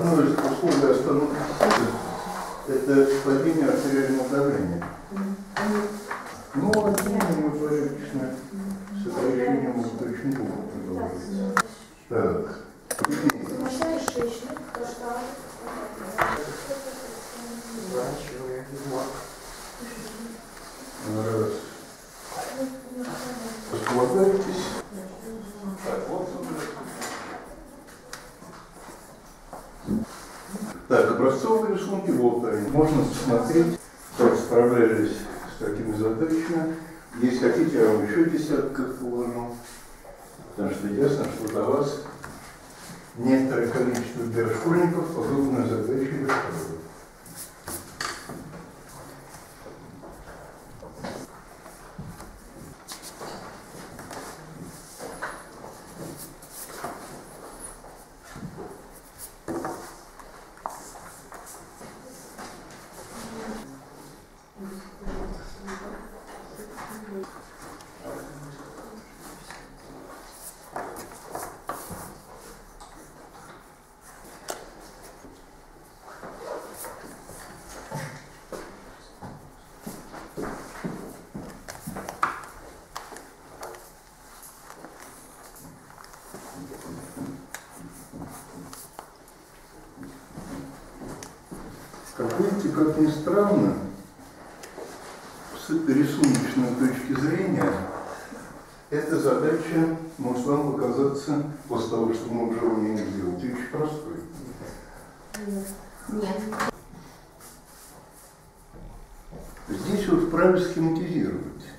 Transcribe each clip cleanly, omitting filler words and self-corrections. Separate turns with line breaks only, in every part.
одно из условий остановки сердца – это падение артериального давления. Ну, отделение упорядочно с сокращением упорядочного продолжается. Так. Раз. Располагайтесь. Так, вот. Так, образцовые рисунки, вот они. Можно смотреть, как справлялись с такими задачами. Если хотите, я вам еще десятков положу. Потому что ясно, что для вас некоторое количество для школьников подобные задачи решают. Как видите, как ни странно, с рисуночной точки зрения, эта задача может вам показаться, после того, что мы уже умеем делать, очень простой.
Нет.
Здесь вы вправе схематизировать.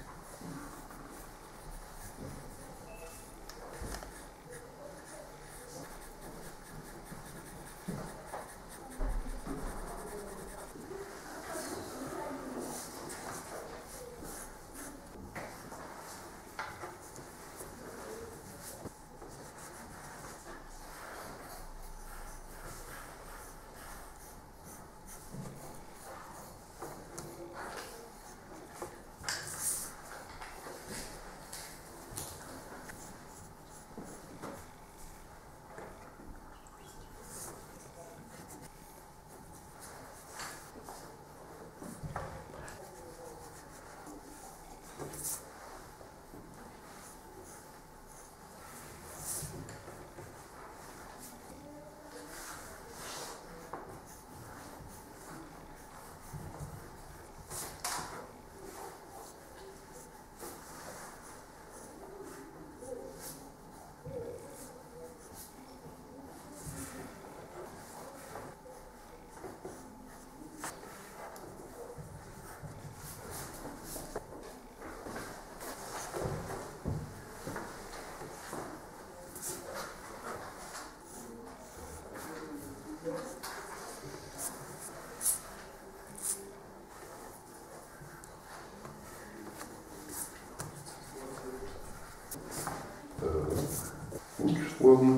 Очень сложно.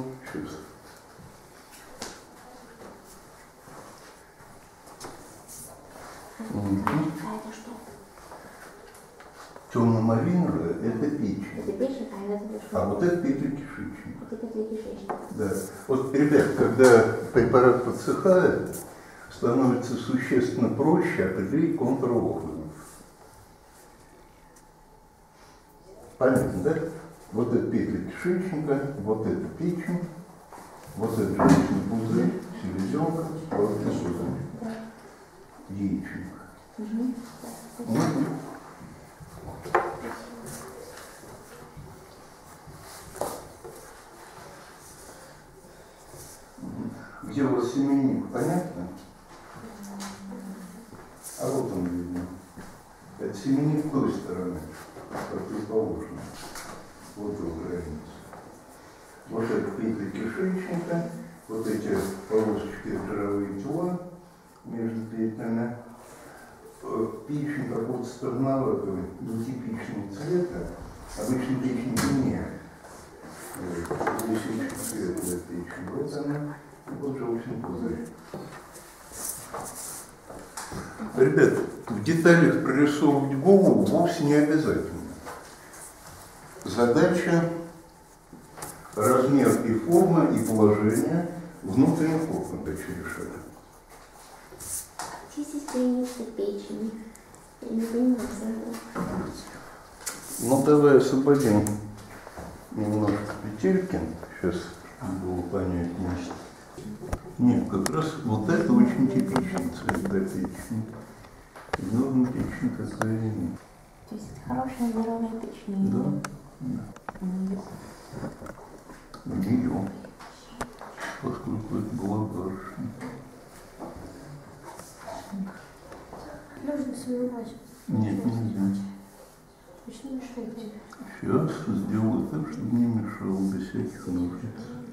А это что?
Темно-малиновая – это печень.
Это печень, а это что?
А вот это петля-кишечник.
Вот это печень.
Да. Вот, ребят, когда препарат подсыхает, становится существенно проще определить контур органов. Понятно, да? Вот это петля кишечника, вот это печень, вот это желчный пузырь, селезенка, вот это сюда. Яичник. Где у вас семенник, понятно? А вот он видно. Это семенник той стороны, противоположно. Вот его граница. Вот это петли кишечника, вот эти полосочки жировые тела между петлями. Печень какого-то странноватого, нетипичного цвета, обычно печень темнее. Здесь очень светлая печень. Вот она, вот желчный пузырь. Ребят, в деталях прорисовывать голову вовсе не обязательно. Задача, размер и форма, и положение внутренний орган дальше решали.
Здесь есть граница печени. Я не понимаю, сразу.
Ну, давай освободим немножко петельки. Сейчас было понятнее. Нет, как раз вот это очень типичный цвет для печени. Норма печени такая нет.
То есть это хорошая здоровая печень?
Да. У нее. Поскольку это была барышня.
Нужно смывать.
Нет, нельзя.
Почему мешаете?
Сейчас сделаю так, чтобы не мешало без всяких ножниц.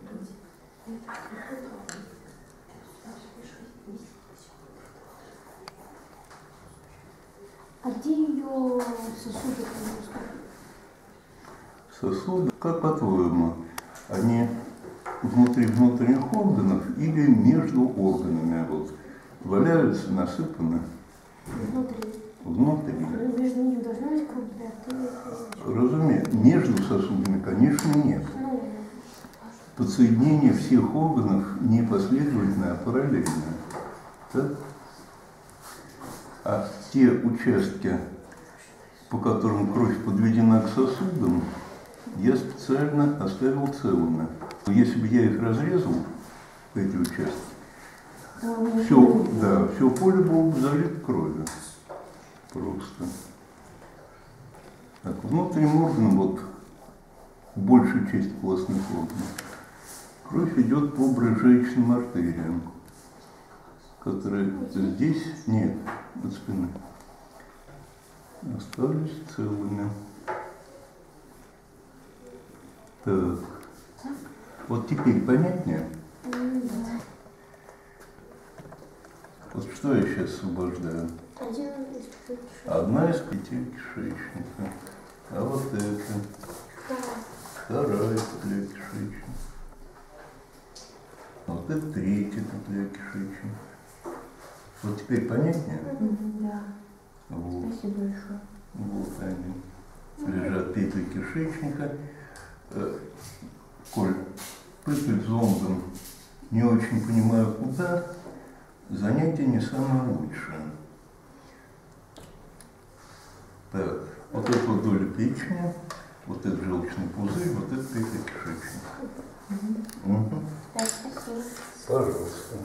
А где ее сосуды?
Сосуды, как по-твоему, они внутри внутренних органов или между органами вот, валяются, насыпаны?
Внутри.
Внутри.
Между ними должна быть крупная артерия.
Разумеется, между сосудами, конечно, нет.
Ну,
Подсоединение всех органов не последовательное, а параллельное. Так? А те участки, по которым кровь подведена к сосудам, я специально оставил целыми. Если бы я их разрезал, эти участки, все поле было бы залито кровью. Просто. Так, внутренним органам, вот, большая часть полостных органов, кровь идет по брыжеечным артериям, которые здесь нет, от спины. Остались целыми. Так. Вот теперь понятнее? Вот что я сейчас освобождаю? Одна из петель кишечника. А вот это. Вторая петля кишечника. Вот это третья петля кишечника. Вот теперь понятнее?
Да.
Вот.
Спасибо большое.
Вот они. Лежат петли кишечника. Коль пытать зондом не очень понимаю куда, занятие не самое лучшее. Так, вот это вот доля печени, вот это желчный пузырь, вот это петля кишечника. Угу.
Да, спасибо.
Пожалуйста.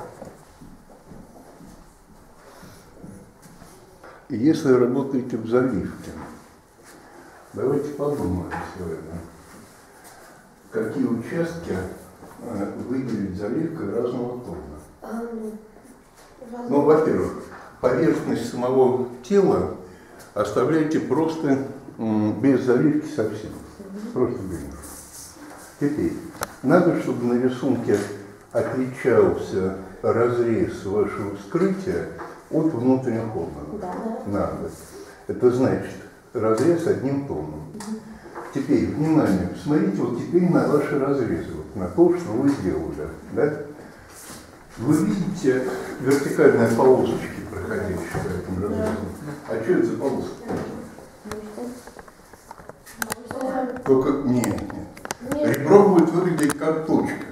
И если работаете в заливке, давайте подумаем сегодня, какие участки выделить заливкой разного тона. Ну, во-первых, поверхность самого тела оставляйте просто без заливки совсем. Просто без нее. Теперь, надо, чтобы на рисунке отличался разрез вашего вскрытия от внутренних органов.
Да.
Надо. Это значит разрез одним тоном. Теперь, внимание, посмотрите вот теперь на ваши разрезы, вот на то, что вы сделали. Да? Вы видите вертикальные полосочки, проходящие по этим разрезам? А что это за полоски? Только нет. Ребро будет выглядеть как точка.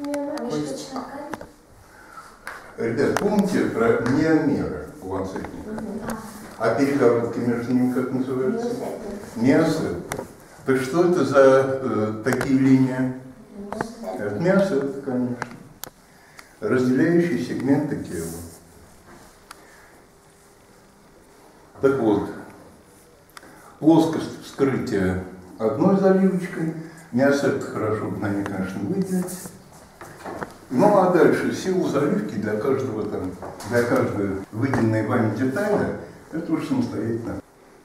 Ребят, помните про миомеры у ланцетника? А перегородки между ними как называются? Миоцет. Так что это за такие линии? Это миоцет, конечно. Разделяющие сегменты тела. Так вот, плоскость вскрытия одной заливочкой, миоцет хорошо бы на ней, конечно, выделить. Ну а дальше силу заливки для каждого там, для каждой выделенной вами детали, это уже самостоятельно.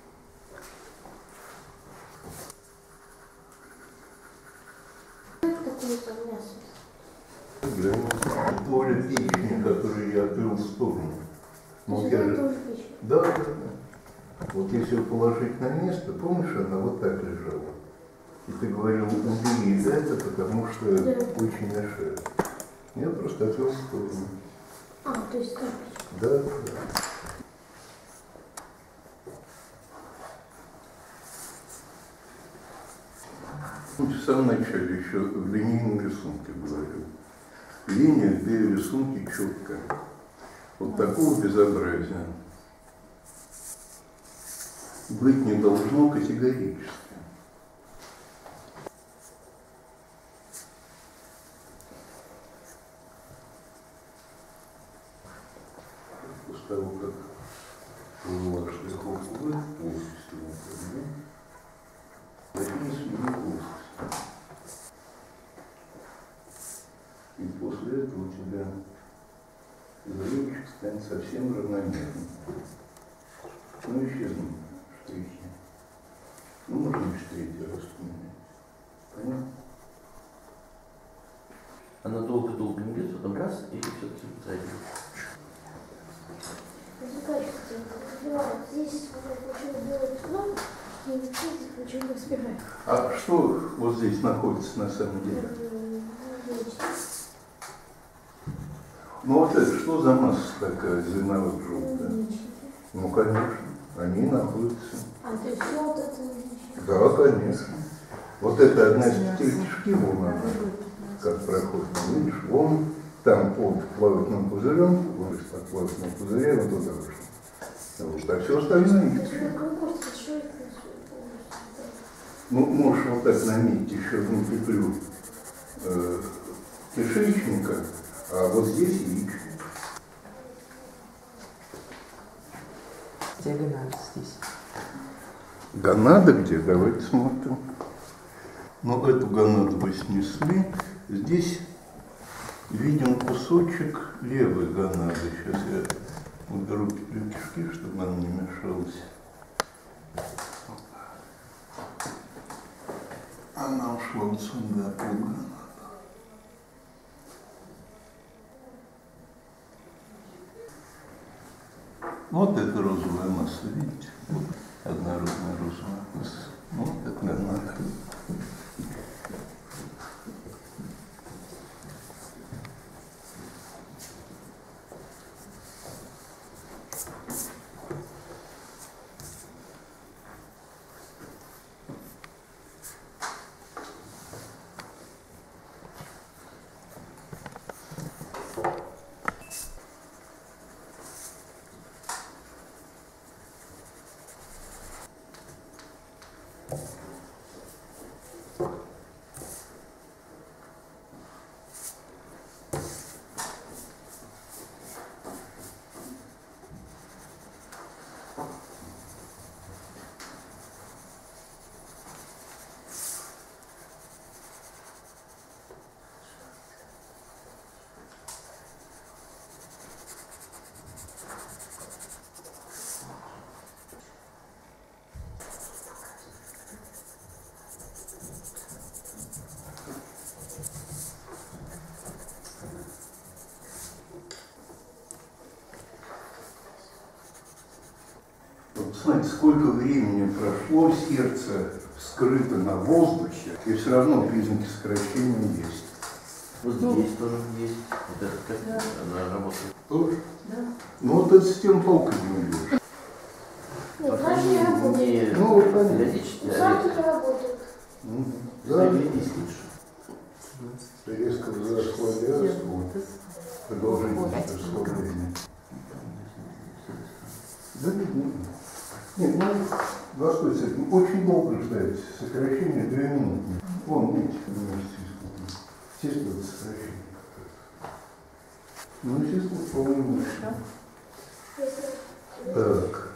Доля печени, которую я отвел в сторону. Ну, я же... Да. Вот если ее положить на место, помнишь, она вот так лежала. И ты говорил, убери это, потому что очень мешает. Я просто отвел в сторону.
А, то есть так?
Да, да. В самом начале еще в линейном рисунке говорил. Линия, две рисунки четко. Вот такого безобразия быть не должно категорически. После того, как вывела штриховку полностью, возьми свою плоскость. И после этого у тебя заливчик станет совсем равномерным. Ну, исчезнут штрихи. Ну, можно лишь третий раз поменять. Понятно?
Она долго-долго не бьет, потом раз, и все-таки зайдет.
Здесь почему делают кном, и здесь почему успеваю.
А что вот здесь находится на самом деле? Ну вот это что за масса такая зеленовато-желтая? Ну, конечно, они находятся.
А, то есть все вот это?
Да, конечно. Вот это одна из тех кишки, вон она, как проходит. Видишь, вон там под плавательным пузырем, вон под плавательным пузырем, вот туда вышло. Вот, а все остальное. Ну, можешь вот так наметить еще одну петлю кишечника, а вот здесь яичник.
Где гонада здесь?
Гонада где? Давайте смотрим. Ну, эту гонаду вы снесли. Здесь виден кусочек левой гонады. Сейчас я уберу петлю кишки, чтобы она не мешалась. Она ушла вот сюда, полгонада. Вот это розовая масса, видите? Вот однородная розовая масса. Вот это гонада. Смотрите, сколько времени прошло, сердце скрыто на воздухе, и все равно признаки сокращения есть.
Вот здесь тоже есть. Вот эта костя, она работает.
Тоже?
Да.
Ну вот это с тем толком не идешь.
Нет, раньше не работает.
Не
Ну, вот понятно.
периодически,
Сам
а
тут работает.
Да,
глядись лучше.
резко взросло вот продолжительность расслабления. Да нет, ну, Господь с этим очень долго ждать. Сокращение 2 минуты. Вон, видите, естественно, сокращение. Ну, естественно, по-моему, так.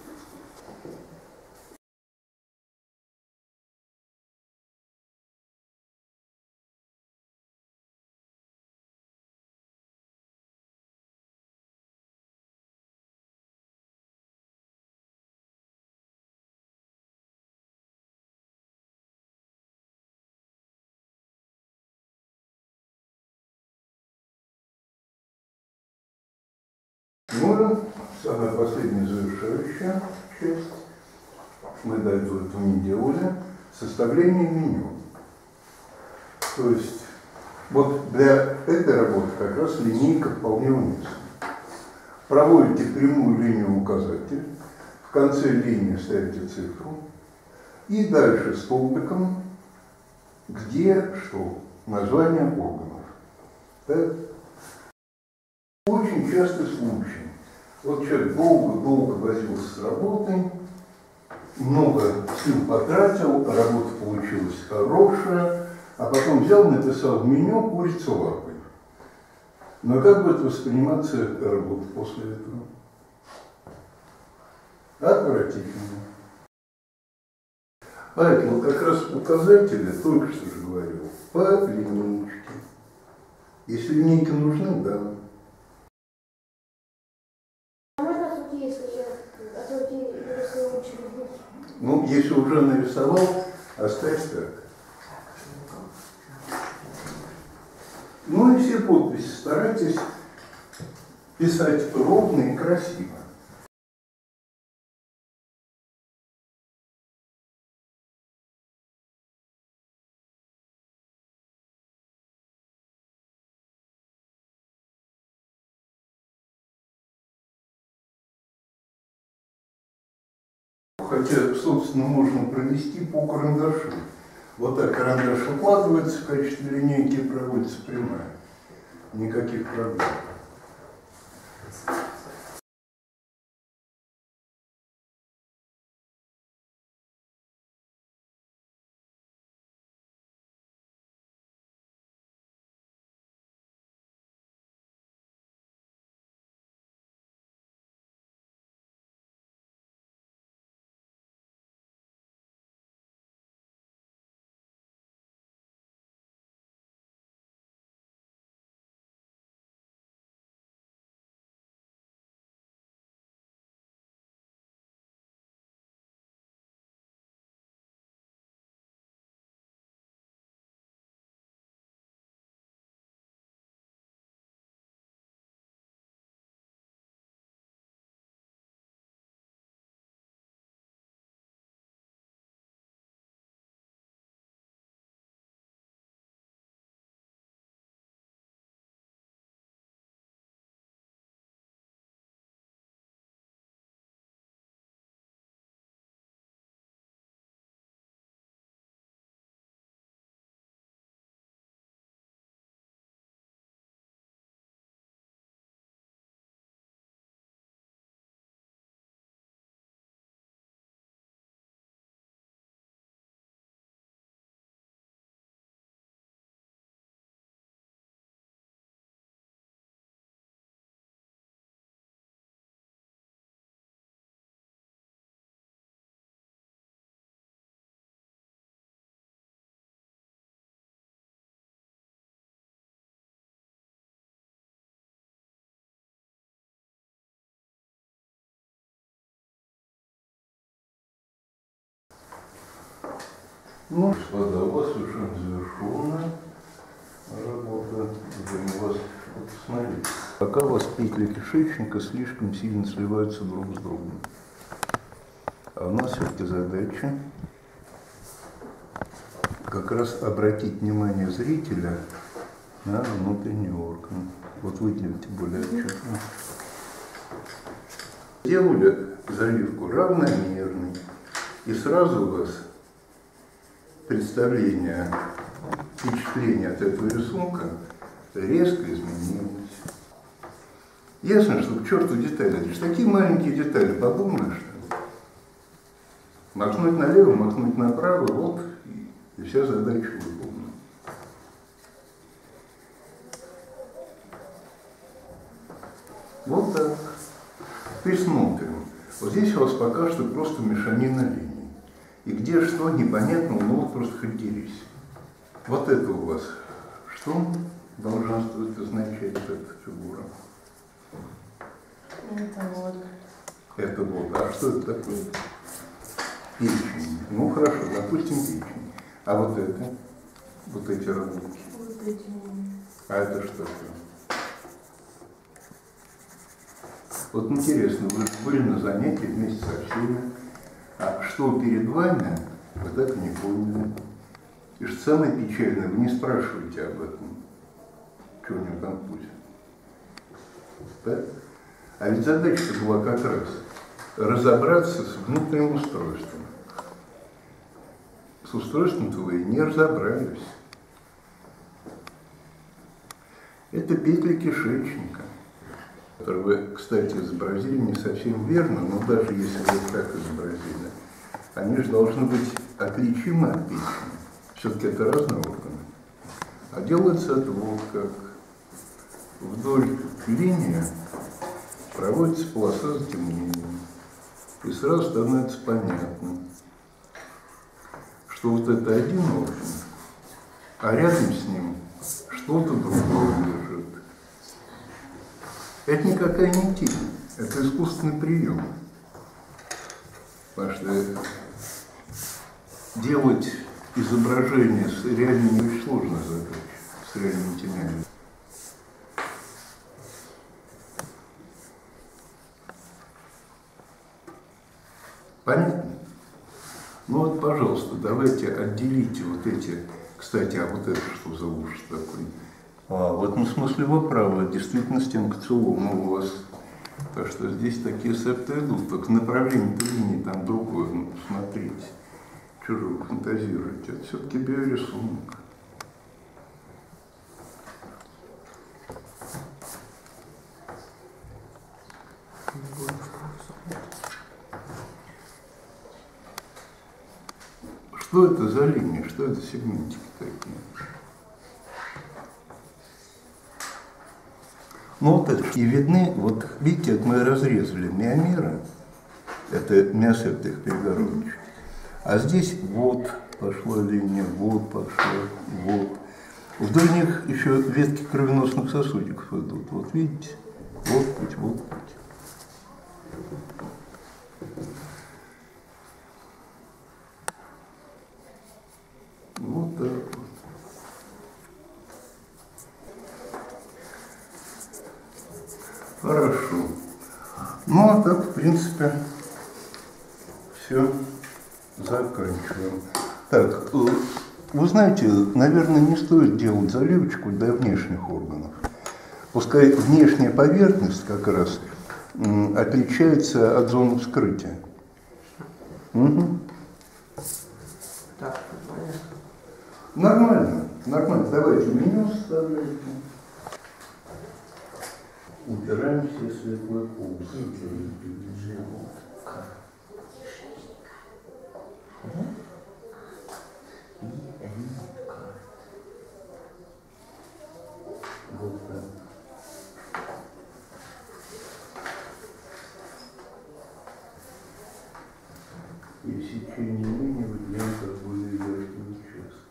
Ну, самая последняя завершающая часть, мы до этого не делали, составление меню. То есть, вот для этой работы как раз линейка вполне уместна. Проводите прямую линию указатель, в конце линии ставите цифру, и дальше столбиком, где что, название органов. Так? Очень частый случай. Вот человек долго-долго возился с работой, много сил потратил, работа получилась хорошая, а потом взял, написал в меню курицу лапой. Но как будет восприниматься работа после этого? Отвратительно. А это вот как раз указатели, только что же говорил, по линейке. Если линейки нужны, да.
А можно судить, если я нарисовал учебник?
Ну, если уже нарисовал, оставь так. Ну и все подписи старайтесь писать ровно и красиво. Хотя, собственно, можно провести по карандашу. Вот так карандаш укладывается в качестве линейки и проводится прямая. Никаких проблем. Ну, господа, у вас совершенно завершенная работа. У вас, вот, смотрите, пока у вас петли кишечника слишком сильно сливаются друг с другом. А у нас все-таки задача как раз обратить внимание зрителя на внутренний орган. Вот выделите более отчетно. Делали заливку равномерной, и сразу у вас представление, впечатление от этого рисунка резко изменилось. Ясно, что к черту детали. Это же такие маленькие детали, подумаешь. Махнуть налево, махнуть направо, вот, и вся задача выполнена. Вот так. Теперь смотрим. Вот здесь у вас пока что просто мешанина линий. И где что, непонятно, ну вот просто хоть дерись. Вот это у вас что должна означать эта фигура?
Это вот.
Это вот. А что это такое? Печень. Ну хорошо, допустим, печень. А вот это? Вот эти работки? А это что такое? Вот интересно, вы были на занятии вместе со всеми. А что перед вами, вы так и не поняли. И что самое печальное, вы не спрашиваете об этом. Что у него там путь? Так? А ведь задача была как раз разобраться с внутренним устройством. С устройством-то вы не разобрались. Это петли кишечника, которые вы, кстати, изобразили не совсем верно, но даже если вы их так изобразили, они же должны быть отличимы от печени. Все-таки это разные органы. А делается это вот как вдоль линии проводится полоса затемнения. И сразу становится понятно, что вот это один орган, а рядом с ним что-то другое лежит. Это никакая не тень, это искусственный прием. Потому что делать изображение с реальными очень сложная задача, с реальными тенями. Понятно? Ну вот, пожалуйста, давайте отделите вот эти, кстати, а вот это что за ужас такой? В этом смысле вы правы, действительно стенка целована у вас. Так что здесь такие септы идут, только направление линии там другое, ну, смотрите. Что же вы фантазируете? Это все-таки биорисунок. Что это за линии? Что это сегментики такие? Ну вот это. И видны, вот видите, это мы разрезали миомеры, это миосептых перегородочек. А здесь вот пошла линия, вот пошла, вот. Вдоль них еще ветки кровеносных сосудиков идут. Вот видите? Вот путь, вот путь. Вот так вот. Хорошо. Ну, а так, в принципе, все. Заканчиваем. Так, вы знаете, наверное, не стоит делать заливочку для внешних органов. Пускай внешняя поверхность как раз отличается от зоны вскрытия. Угу.
Так, понятно.
Нормально, нормально. Давайте меню вставляйте. Убираем все светлые полосы. Вот так. И сечение линии выделяем как более яркий участок.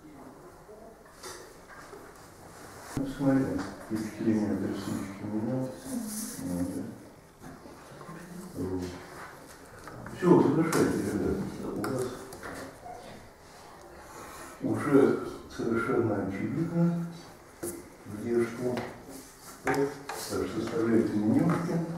Смотри, впечатление от рисунки меняется. Все, завершайте, ребята. У вас уже совершенно очевидно, где что. Так, составляйте менюшки.